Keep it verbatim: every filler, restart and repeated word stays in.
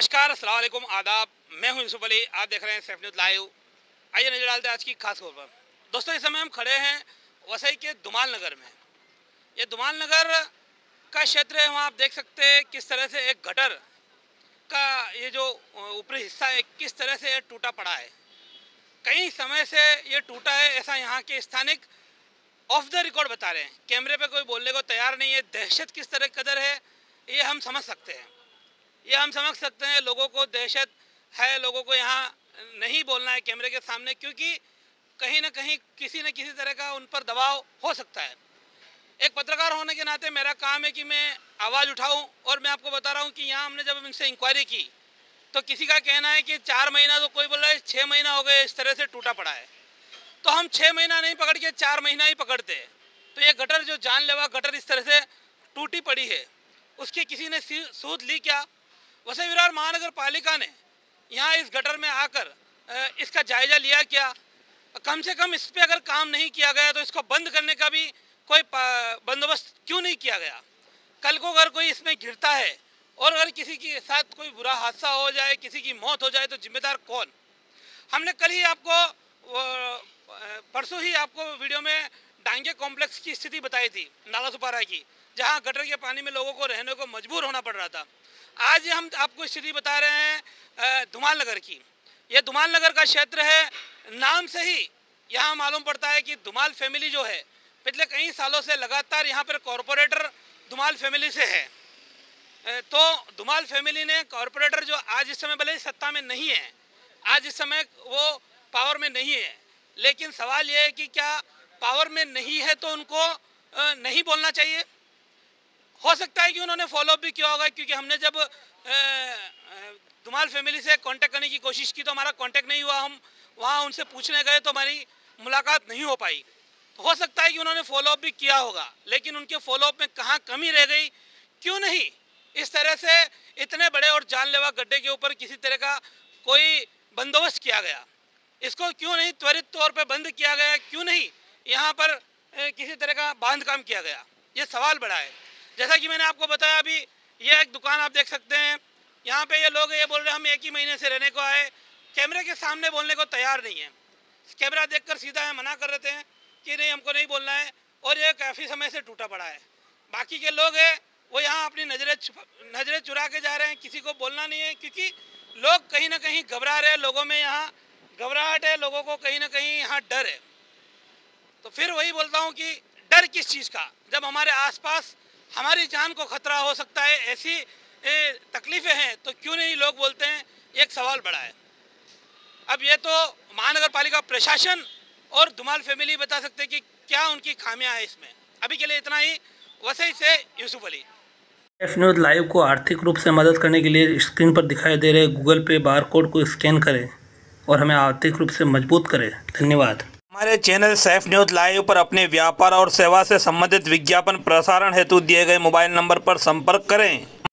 नमस्कार, अस्सलाम वालेकुम, आदाब। मैं हूं यूसुफ अली, आप देख रहे हैं सैफ न्यूज़ लाइव। आइए नजर डालते हैं आज की खास खबर पर। दोस्तों, इस समय हम खड़े हैं वसई के दुमाल नगर में। ये दुमाल नगर का क्षेत्र है, वहाँ आप देख सकते हैं किस तरह से एक गटर का ये जो ऊपरी हिस्सा है किस तरह से टूटा पड़ा है। कई समय से ये टूटा है, ऐसा यहाँ के स्थानिक ऑफ द रिकॉर्ड बता रहे हैं। कैमरे पे कोई बोलने को तैयार नहीं है। दहशत किस तरह कदर है ये हम समझ सकते हैं। ये हम समझ सकते हैं लोगों को दहशत है, लोगों को यहाँ नहीं बोलना है कैमरे के सामने, क्योंकि कहीं ना कहीं किसी न किसी तरह का उन पर दबाव हो सकता है। एक पत्रकार होने के नाते मेरा काम है कि मैं आवाज़ उठाऊं, और मैं आपको बता रहा हूं कि यहाँ हमने जब इनसे इंक्वायरी की तो किसी का कहना है कि चार महीना, तो कोई बोल रहा है छः महीना हो गए इस तरह से टूटा पड़ा है। तो हम छः महीना नहीं पकड़ के चार महीना ही पकड़ते हैं। तो ये गटर जो जानलेवा गटर इस तरह से टूटी पड़ी है, उसकी किसी ने सूद ली क्या? वसई विरार महानगर पालिका ने यहाँ इस गटर में आकर इसका जायजा लिया क्या? कम से कम इस पे अगर काम नहीं किया गया तो इसको बंद करने का भी कोई बंदोबस्त क्यों नहीं किया गया? कल को अगर कोई इसमें गिरता है और अगर किसी के साथ कोई बुरा हादसा हो जाए, किसी की मौत हो जाए, तो जिम्मेदार कौन? हमने कल ही आपको, परसों ही आपको वीडियो में डांगे कॉम्प्लेक्स की स्थिति बताई थी, नाला सुपारा की, जहां गटर के पानी में लोगों को रहने को मजबूर होना पड़ रहा था। आज हम आपको स्थिति बता रहे हैं दुमाल नगर की। ये दुमाल नगर का क्षेत्र है, नाम से ही यहाँ मालूम पड़ता है कि दुमाल फैमिली जो है पिछले कई सालों से लगातार यहाँ पर कॉरपोरेटर दुमाल फैमिली से है। तो दुमाल फैमिली ने कॉरपोरेटर जो आज इस समय भले ही सत्ता में नहीं है, आज इस समय वो पावर में नहीं है, लेकिन सवाल ये है कि क्या पावर में नहीं है तो उनको नहीं बोलना चाहिए? हो सकता है कि उन्होंने फॉलोअप भी किया होगा, क्योंकि हमने जब दुमाल फैमिली से कांटेक्ट करने की कोशिश की तो हमारा कांटेक्ट नहीं हुआ। हम वहाँ उनसे पूछने गए तो हमारी मुलाकात नहीं हो पाई। तो हो सकता है कि उन्होंने फॉलोअप भी किया होगा, लेकिन उनके फॉलोअप में कहाँ कमी रह गई? क्यों नहीं इस तरह से इतने बड़े और जानलेवा गड्ढे के ऊपर किसी तरह का कोई बंदोबस्त किया गया? इसको क्यों नहीं त्वरित तौर पर बंद किया गया? क्यों नहीं यहाँ पर किसी तरह का बांध काम किया गया? ये सवाल बड़ा है। जैसा कि मैंने आपको बताया, अभी ये एक दुकान आप देख सकते हैं, यहाँ पे ये लोग ये बोल रहे हैं हम एक ही महीने से रहने को आए। कैमरे के सामने बोलने को तैयार नहीं है। कैमरा देखकर सीधा है मना कर रहे हैं कि नहीं, हमको नहीं बोलना है, और ये काफ़ी समय से टूटा पड़ा है। बाकी के लोग हैं वो यहाँ अपनी नज़रें नज़रें चुरा के जा रहे हैं, किसी को बोलना नहीं है, क्योंकि लोग कहीं ना कहीं घबरा रहे हैं। लोगों में यहाँ घबराहट है, लोगों को कहीं ना कहीं यहाँ डर है। तो फिर वही बोलता हूँ कि डर किस चीज़ का, जब हमारे आसपास हमारी जान को खतरा हो सकता है, ऐसी तकलीफ़ें हैं, तो क्यों नहीं लोग बोलते हैं? एक सवाल बड़ा है। अब ये तो महानगर पालिका प्रशासन और दुमाल फैमिली बता सकते हैं कि क्या उनकी खामियां हैं इसमें। अभी के लिए इतना ही। वसई से यूसुफ अली। सैफ न्यूज़ लाइव को आर्थिक रूप से मदद करने के लिए स्क्रीन पर दिखाई दे रहे गूगल पे बार कोड को स्कैन करें और हमें आर्थिक रूप से मजबूत करें। धन्यवाद। हमारे चैनल सैफ न्यूज़ लाइव पर अपने व्यापार और सेवा से संबंधित विज्ञापन प्रसारण हेतु दिए गए मोबाइल नंबर पर संपर्क करें।